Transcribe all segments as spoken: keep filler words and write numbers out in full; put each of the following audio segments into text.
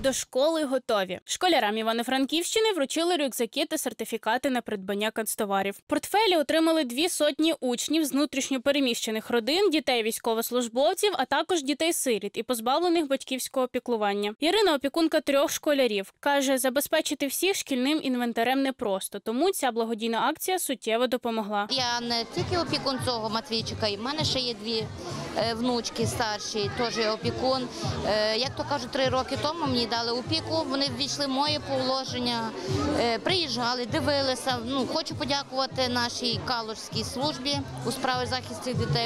До школи готові. Школярам Івано-Франківщини вручили рюкзаки та сертифікати на придбання канцтоварів. Портфелі отримали дві сотні учнів з внутрішньо переміщених родин, дітей військовослужбовців, а також дітей-сиріт і позбавлених батьківського піклування. Ірина – опікунка трьох школярів. Каже, забезпечити всіх шкільним інвентарем непросто, тому ця благодійна акція суттєво допомогла. Я не тільки опікун цього Матвійчика, і в мене ще є дві внучки старші, теж є опікун. Як то кажуть, три роки тому мені дали опіку, вони ввійшли в моє положення, приїжджали, дивилися. Ну, хочу подякувати нашій Калужській службі у справах захисту дітей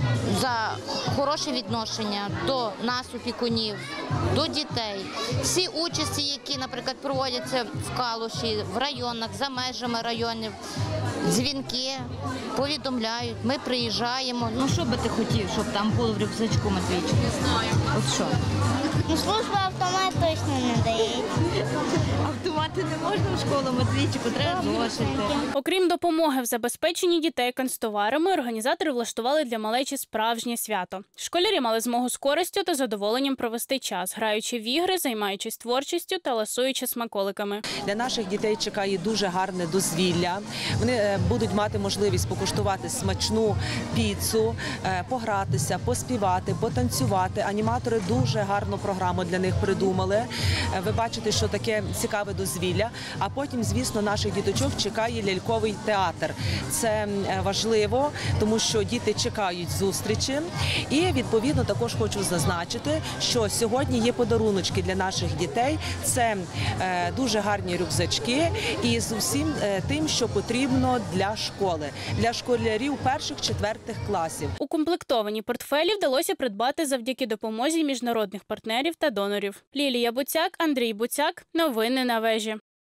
за хороше відношення до нас, опікунів, до дітей. Всі участі, які, наприклад, проводяться в Калуші, в районах, за межами районів, дзвінки, повідомляють, ми приїжджаємо. Ну, що би ти хотів, щоб там було в рюкзачку, Матвійчик? Не знаю. От що? Ну, служба автомат точно не дають. Автомати не можна в школу, Матвійчику, треба зошити. Окрім допомоги в забезпеченні дітей канцтоварами, організатори влаштували для малечі справжнє свято. Школярі мали змогу з користю та задоволенням провести час, граючи в ігри, займаючись творчістю та ласуючи смаколиками. Для наших дітей чекає дуже гарне дозвілля. Вони будуть мати можливість покуштувати смачну піцу, погратися, поспівати, потанцювати. Аніматори дуже гарну програму для них придумали. Ви бачите, що таке цікаве дозвілля. А потім, звісно, наших діточок чекає ляльковий театр. Це важливо, тому що діти чекають зустрічі. І, відповідно, також хочу зазначити, що сьогодні є подаруночки для наших дітей. Це дуже гарні рюкзачки і з усім тим, що потрібно для школи, для школярів перших-четвертих класів. Укомплектовані портфелі вдалося придбати завдяки допомозі міжнародних партнерів та донорів. Лілія Буцяк, Андрій Буцяк. Новини на вежі.